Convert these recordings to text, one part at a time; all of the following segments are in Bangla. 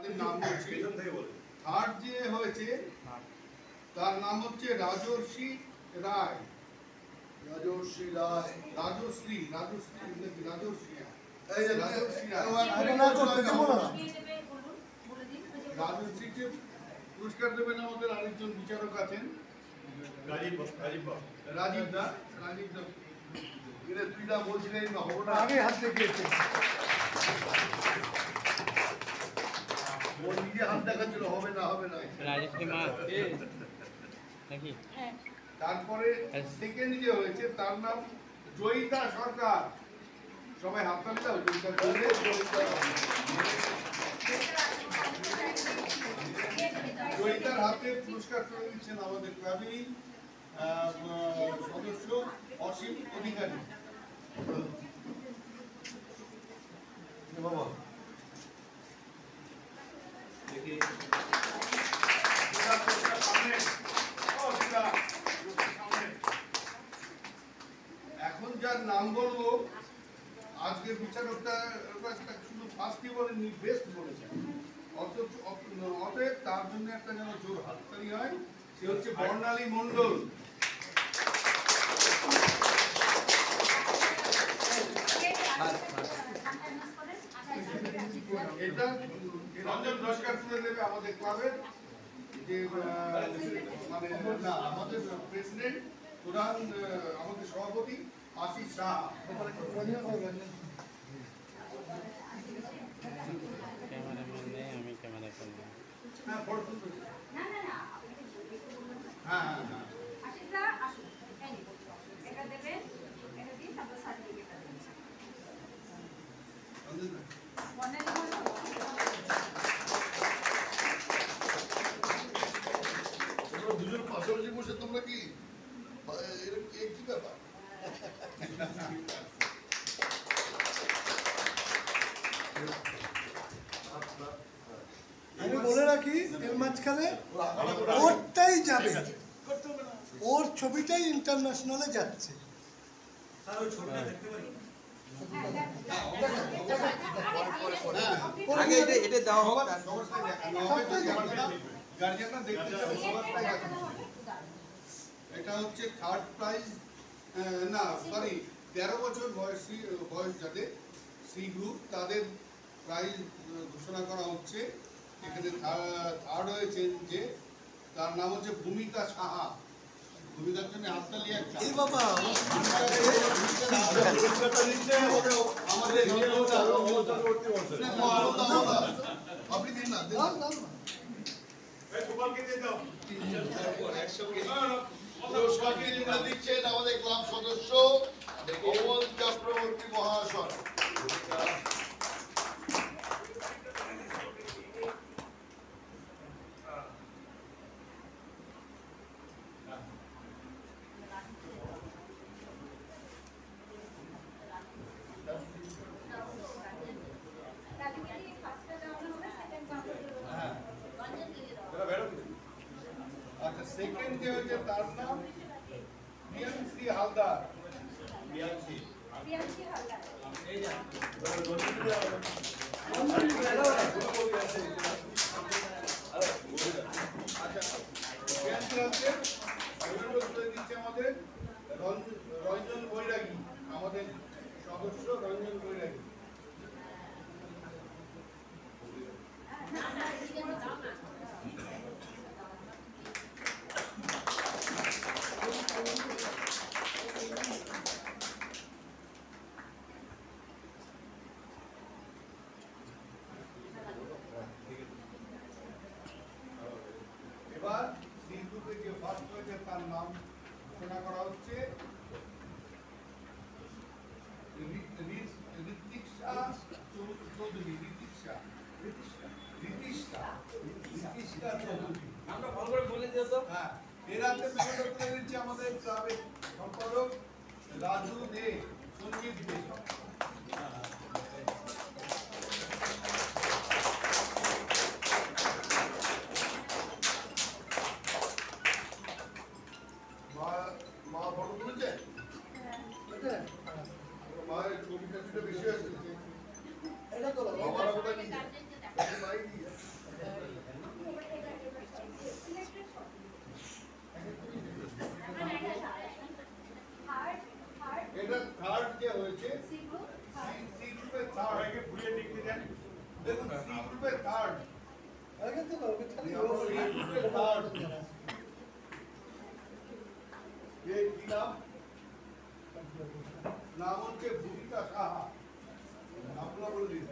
তাদের নাম হচ্ছে থার্ড যে হয়েছে তার নাম হচ্ছে রাজর্ষি রায়। রাজশ্রী রায়, রাজশ্রী রাজশ্রী রাজশ্রী রাজশ্রীকে পুরস্কার দেবেন আমাদের আরেকজন বিচারক আছেন রাজীব দা। তুই না বলছিলেন না হবো না, আগে হাত দেখিয়েছে, ও নিজে হাত দেখাচ্ছিল হবে না হবে না। তারপরে সেকেন্ড যে হয়েছে তার নাম জয়িতা সরকার। সবাই হাত তালি দাও। জয়িতার হাতে পুরস্কার তুলে দিচ্ছেন আমাদের ক্লাবেরই সদস্য অসীম অধিকারী। বাবা দেখি এখন যার নাম বলবো আজকের বিচারকটা শুধু ফার্স্টই বলেননি, বেস্ট বলেছেন। অতএব তার জন্য একটা যেন জোর হাততালি হয়। সে হচ্ছে বর্ণালী মণ্ডল। এটা রঞ্জন পুরস্কার তুলে দেবে আমাদের ক্লাবের যে মানে না আমাদের প্রেসিডেন্ট প্রধান আমাদের সভাপতি আশিস শাহ। দুজন পাশাপাশি বসে তোমরা কি কি ব্যাপার? আমি বলে রাখি এর মাঝখানে ওরটাই যাবে, ওর ছবিটাই ইন্টারন্যাশনালে যাচ্ছে। এটা হচ্ছে থার্ড প্রাইজ, না সরি 13 বছর বয়স যাদের সি গ্রুপ তাদের প্রাইজ ঘোষণা করা হচ্ছে। এখানে থার্ড হয়েছেন যে তার নাম হচ্ছে ভূমিকা সাহা। ভূমিকার জন্য হাততালি একটা। আপনি দিন না দিচ্ছেন আমাদের ক্লাব সদস্য অমল চক্রবর্তী মহাশয়। আচ্ছা সেকেন্ড যে হচ্ছে তার নাম বিয়ান্সি হালদার। বিয়ান্সি হালদার দিচ্ছে আমাদের রঞ্জন বৈরাগী, আমাদের সদস্য রঞ্জন বৈরাগী। এবার সি গ্রুপে যে ফার্স্ট হয়েছে তার নাম ঘোষণা করা হচ্ছে ঋতিকা চৌধুরী। আমরা ভালো করে বলে দিও তো। হ্যাঁ, এর হাতে পুরস্কার তুলে দিচ্ছে আমাদের ক্লাবের সম্পাদক রাজু দে, সঞ্জীব দে। মা ফটো তুলেছে, মায়ের ছবিটা বেশি আসছে। এটা তো দেখুন সি গ্রুপে থার্ড, আগে তো সি গ্রুপে থার্ড কি নাম? নাম হচ্ছে ভূমিকা সাহা। আপনারা বললেন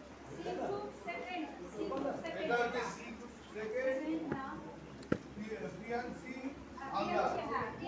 এটা হচ্ছে C group second, Priyanshi Haldar.